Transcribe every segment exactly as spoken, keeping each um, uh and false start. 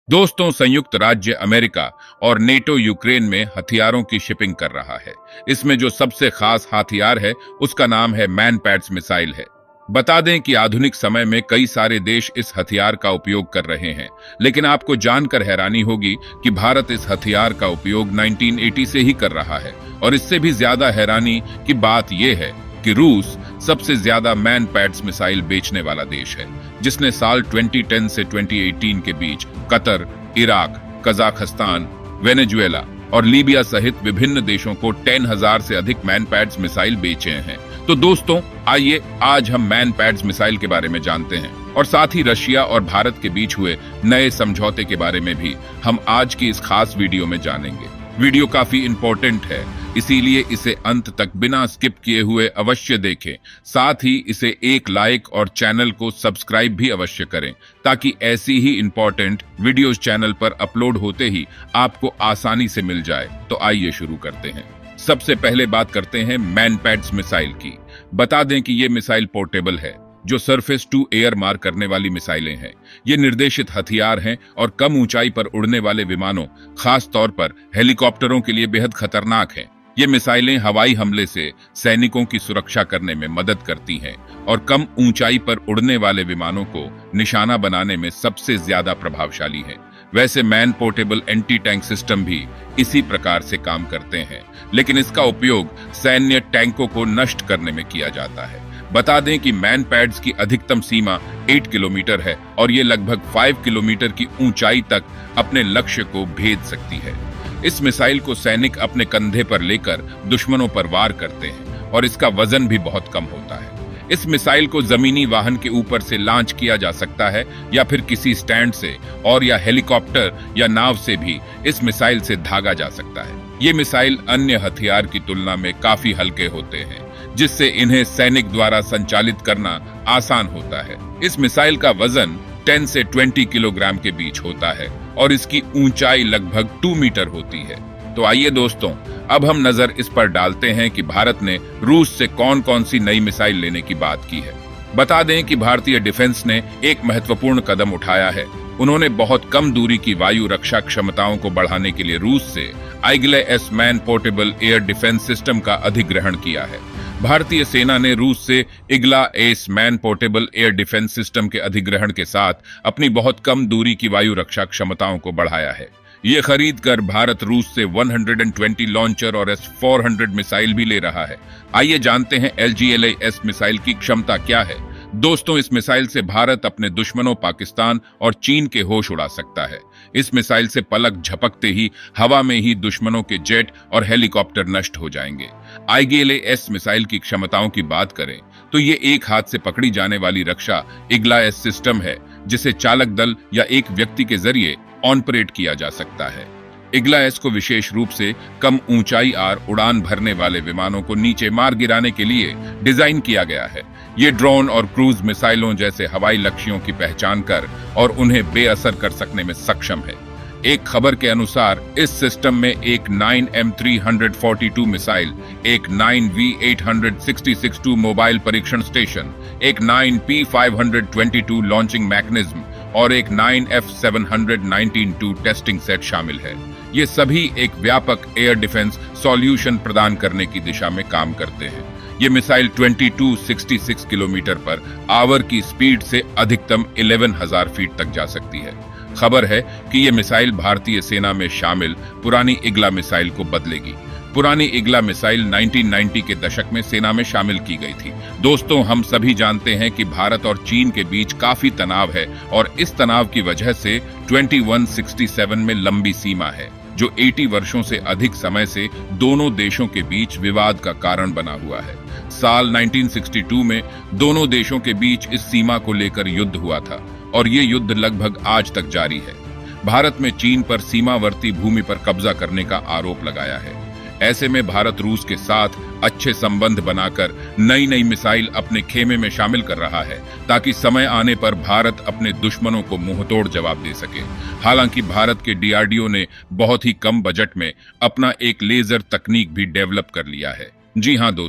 दोस्तों, संयुक्त राज्य अमेरिका और नेटो यूक्रेन में हथियारों की शिपिंग कर रहा है। इसमें जो सबसे खास हथियार है उसका नाम है मैनपैड्स मिसाइल है। बता दें कि आधुनिक समय में कई सारे देश इस हथियार का उपयोग कर रहे हैं, लेकिन आपको जानकर हैरानी होगी कि भारत इस हथियार का उपयोग उन्नीस सौ अस्सी से ही कर रहा है। और इससे भी ज्यादा हैरानी की बात यह है कि रूस सबसे ज्यादा मैनपैड्स मिसाइल बेचने वाला देश है, जिसने साल दो हज़ार दस से दो हज़ार अठारह के बीच कतर, इराक, कजाकिस्तान, वेनेजुएला और लीबिया सहित विभिन्न देशों को दस हज़ार से अधिक मैनपैड्स मिसाइल बेचे हैं। तो दोस्तों, आइए आज हम मैनपैड्स मिसाइल के बारे में जानते हैं और साथ ही रशिया और भारत के बीच हुए नए समझौते के बारे में भी हम आज की इस खास वीडियो में जानेंगे। वीडियो काफी इंपॉर्टेंट है, इसीलिए इसे अंत तक बिना स्किप किए हुए अवश्य देखें। साथ ही इसे एक लाइक और चैनल को सब्सक्राइब भी अवश्य करें, ताकि ऐसी ही इंपॉर्टेंट वीडियोस चैनल पर अपलोड होते ही आपको आसानी से मिल जाए। तो आइए शुरू करते हैं। सबसे पहले बात करते हैं मैनपैड्स मिसाइल की। बता दें कि ये मिसाइल पोर्टेबल है, जो सरफेस टू एयर मार करने वाली मिसाइलें हैं। ये निर्देशित हथियार हैं और कम ऊंचाई पर उड़ने वाले विमानों, खास तौर पर हेलीकॉप्टरों के लिए बेहद खतरनाक हैं। ये मिसाइलें हवाई हमले से सैनिकों की सुरक्षा करने में मदद करती हैं और कम ऊंचाई पर उड़ने वाले विमानों को निशाना बनाने में सबसे ज्यादा प्रभावशाली हैं। वैसे man portable anti tank system भी इसी प्रकार से काम करते हैं, लेकिन इसका उपयोग सैन्य टैंकों को नष्ट करने में किया जाता है। बता दें कि मैनपैड्स की अधिकतम सीमा आठ किलोमीटर है और ये लगभग पाँच किलोमीटर की ऊंचाई तक अपने लक्ष्य को भेद सकती है। इस मिसाइल को सैनिक अपने कंधे पर लेकर दुश्मनों पर वार करते हैं और इसका वजन भी बहुत कम होता है। इस मिसाइल को जमीनी वाहन के ऊपर से लॉन्च किया जा सकता है या फिर किसी स्टैंड से, और या हेलीकॉप्टर या नाव से भी इस मिसाइल से दागा जा सकता है। ये मिसाइल अन्य हथियार की तुलना में काफी हल्के होते हैं, जिससे इन्हें सैनिक द्वारा संचालित करना आसान होता है। इस मिसाइल का वजन दस से बीस किलोग्राम के बीच होता है और इसकी ऊंचाई लगभग दो मीटर होती है। तो आइए दोस्तों, अब हम नजर इस पर डालते हैं कि भारत ने रूस से कौन कौन सी नई मिसाइल लेने की बात की है। बता दें कि भारतीय डिफेंस ने एक महत्वपूर्ण कदम उठाया है। उन्होंने बहुत कम दूरी की वायु रक्षा क्षमताओं को बढ़ाने के लिए रूस से Igla S man portable air defence system का अधिग्रहण किया है। भारतीय सेना ने रूस से Igla S man portable air defence system के अधिग्रहण के साथ अपनी बहुत कम दूरी की वायु रक्षा क्षमताओं को बढ़ाया है। ये खरीद कर भारत रूस से एक सौ बीस लॉन्चर और एस चार सौ मिसाइल भी ले रहा है। आइए जानते हैं L G L A S missile की क्षमता क्या है। दोस्तों, इस मिसाइल से भारत अपने दुश्मनों पाकिस्तान और चीन के होश उड़ा सकता है। इस मिसाइल से पलक झपकते ही हवा में ही दुश्मनों के जेट और हेलीकॉप्टर नष्ट हो जाएंगे। I G L A S missile की क्षमताओं की बात करें तो ये एक हाथ से पकड़ी जाने वाली रक्षा इग्ला एस सिस्टम है, जिसे चालक दल या एक व्यक्ति के जरिए ऑपरेट किया जा सकता है। इग्ला एस को विशेष रूप से कम ऊंचाई और उड़ान भरने वाले विमानों को नीचे मार गिराने के लिए डिजाइन किया गया है। ये ड्रोन और क्रूज मिसाइलों जैसे हवाई लक्ष्यों की पहचान कर और उन्हें बेअसर कर सकने में सक्षम है। एक खबर के अनुसार इस सिस्टम में एक nine M three forty two missile, एक nine V eight sixty six two mobile परीक्षण स्टेशन, एक nine P five twenty two launching mechanism और एक nine F seven nineteen two testing set शामिल है। ये सभी एक व्यापक एयर डिफेंस सॉल्यूशन प्रदान करने की दिशा में काम करते हैं। ये मिसाइल बाईस सौ छियासठ किलोमीटर पर आवर की स्पीड से अधिकतम ग्यारह हज़ार फीट तक जा सकती है। खबर है कि ये मिसाइल भारतीय सेना में शामिल पुरानी इग्ला मिसाइल को बदलेगी। पुरानी इग्ला मिसाइल उन्नीस सौ नब्बे के दशक में सेना में शामिल की गई थी। दोस्तों, हम सभी जानते हैं कि भारत और चीन के बीच काफी तनाव है और इस तनाव की वजह से इक्कीस सौ सरसठ में लंबी सीमा है, जो अस्सी वर्षों से अधिक समय से दोनों देशों के बीच विवाद का कारण बना हुआ है। साल उन्नीस सौ बासठ में दोनों देशों के बीच इस सीमा को लेकर युद्ध हुआ था और ये युद्ध लगभग आज तक जारी है। भारत में चीन पर सीमावर्ती भूमि पर कब्जा करने का आरोप लगाया है। ऐसे में भारत रूस के साथ अच्छे संबंध बनाकर नई नई मिसाइल अपने खेमे में शामिल कर रहा है, ताकि समय आने पर भारत अपने दुश्मनों को मुंहतोड़ जवाब दे सके। हालांकि भारत के डी आर डी ओ ने बहुत ही कम बजट में अपना एक लेजर तकनीक भी डेवलप कर लिया है। जी हां दोस्तों,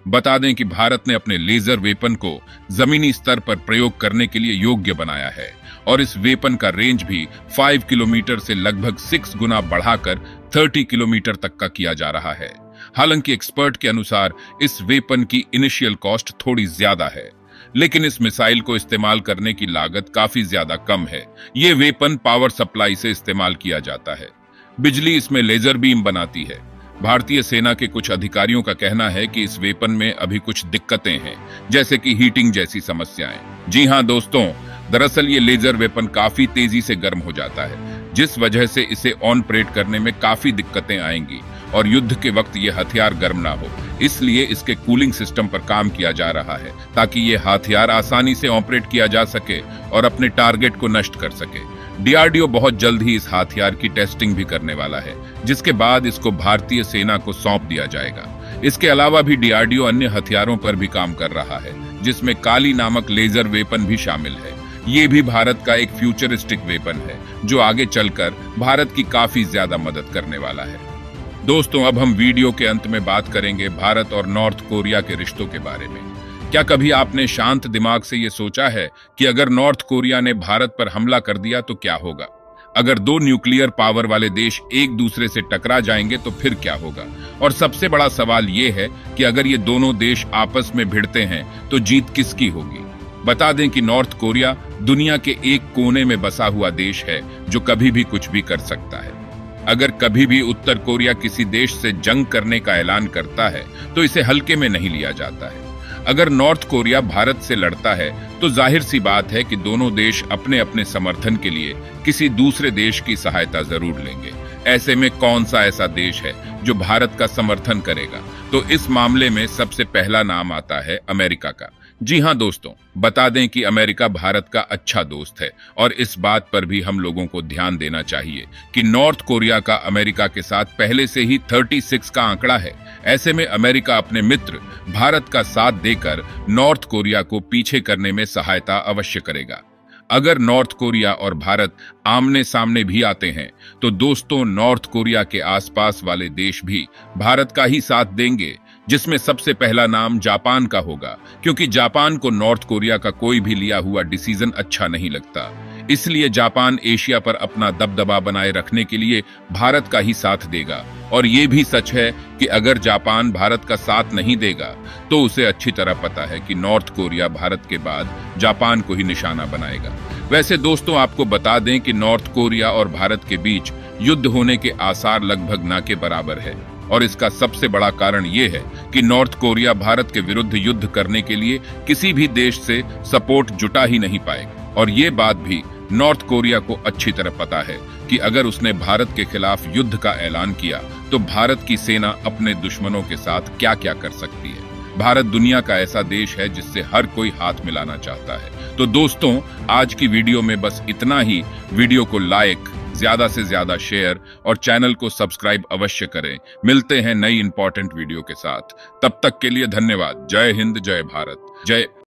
बता दें कि भारत ने अपने लेजर वेपन को जमीनी स्तर पर प्रयोग करने के लिए योग्य बनाया है और इस वेपन का रेंज भी पाँच किलोमीटर से लगभग छह गुना बढ़ाकर तीस किलोमीटर तक का किया जा रहा है। हालांकि एक्सपर्ट के अनुसार इस वेपन की इनिशियल कॉस्ट थोड़ी ज्यादा है, लेकिन इस मिसाइल को इस्तेमाल करने की लागत काफी ज्यादा कम है। ये वेपन पावर सप्लाई से इस्तेमाल किया जाता है। बिजली इसमें लेजर बीम बनाती है। भारतीय सेना के कुछ अधिकारियों का कहना है कि इस वेपन में अभी कुछ दिक्कतें हैं, जैसे कि हीटिंग जैसी समस्याएं। जी हां दोस्तों, दरअसल ये लेजर वेपन काफी तेजी से गर्म हो जाता है, जिस वजह से इसे ऑपरेट करने में काफी दिक्कतें आएंगी और युद्ध के वक्त ये हथियार गर्म ना हो। इसलिए इसके कूलिंग सिस्टम पर काम किया जा रहा है ताकि ये हथियार आसानी से ऑपरेट किया जा सके और अपने टारगेट को नष्ट कर सके। डीआरडीओ बहुत जल्द ही इस हथियार की टेस्टिंग भी करने वाला है, जिसके बाद इसको भारतीय सेना को सौंप दिया जाएगा। इसके अलावा भी डीआरडीओ अन्य हथियारों पर भी काम कर रहा है, जिसमें काली नामक लेजर वेपन भी शामिल है। ये भी भारत का एक फ्यूचरिस्टिक वेपन है जो आगे चलकर भारत की काफी ज्यादा मदद करने वाला है। दोस्तों, अब हम वीडियो के अंत में बात करेंगे भारत और नॉर्थ कोरिया के रिश्तों के बारे में। क्या कभी आपने शांत दिमाग से ये सोचा है कि अगर नॉर्थ कोरिया ने भारत पर हमला कर दिया तो क्या होगा? अगर दो न्यूक्लियर पावर वाले देश एक दूसरे से टकरा जाएंगे तो फिर क्या होगा? और सबसे बड़ा सवाल ये है कि अगर ये दोनों देश आपस में भिड़ते हैं तो जीत किसकी होगी? बता दें कि नॉर्थ कोरिया दुनिया के एक कोने में बसा हुआ देश है जो कभी भी कुछ भी कर सकता है। अगर कभी भी उत्तर कोरिया किसी देश से जंग करने का ऐलान करता है तो इसे हल्के में नहीं लिया जाता है। अगर नॉर्थ कोरिया भारत से लड़ता है तो जाहिर सी बात है कि दोनों देश अपने अपने समर्थन के लिए किसी दूसरे देश की सहायता जरूर लेंगे। ऐसे में कौन सा ऐसा देश है जो भारत का समर्थन करेगा? तो इस मामले में सबसे पहला नाम आता है अमेरिका का। जी हां दोस्तों, बता दें कि अमेरिका भारत का अच्छा दोस्त है और इस बात पर भी हम लोगों को ध्यान देना चाहिए कि नॉर्थ कोरिया का अमेरिका के साथ पहले से ही छत्तीस का आंकड़ा है। ऐसे में अमेरिका अपने मित्र भारत का साथ देकर नॉर्थ कोरिया को पीछे करने में सहायता अवश्य करेगा। अगर नॉर्थ कोरिया और भारत आमने सामने भी आते हैं तो दोस्तों, नॉर्थ कोरिया के आसपास वाले देश भी भारत का ही साथ देंगे, जिसमें सबसे पहला नाम जापान का होगा, क्योंकि जापान को नॉर्थ कोरिया का कोई भी लिया हुआ डिसीजन अच्छा नहीं लगता। इसलिए जापान एशिया पर अपना दबदबा बनाए रखने के लिए भारत का ही साथ देगा। और ये भी सच है कि अगर जापान भारत का साथ नहीं देगा तो उसे अच्छी तरह पता है कि नॉर्थ कोरिया भारत के बाद जापान को ही निशाना बनाएगा। वैसे दोस्तों, आपको बता दें कि नॉर्थ कोरिया और भारत के बीच युद्ध होने के आसार लगभग ना के बराबर है और इसका सबसे बड़ा कारण ये है कि नॉर्थ कोरिया भारत के विरुद्ध युद्ध करने के लिए किसी भी देश से सपोर्ट जुटा ही नहीं पाएगा। और ये बात भी नॉर्थ कोरिया को अच्छी तरह पता है कि अगर उसने भारत के खिलाफ युद्ध का ऐलान किया तो भारत की सेना अपने दुश्मनों के साथ क्या क्या कर सकती है। भारत दुनिया का ऐसा देश है जिससे हर कोई हाथ मिलाना चाहता है। तो दोस्तों, आज की वीडियो में बस इतना ही। वीडियो को लाइक, ज्यादा से ज्यादा शेयर और चैनल को सब्सक्राइब अवश्य करें। मिलते हैं नई इंपॉर्टेंट वीडियो के साथ। तब तक के लिए धन्यवाद। जय हिंद, जय भारत, जय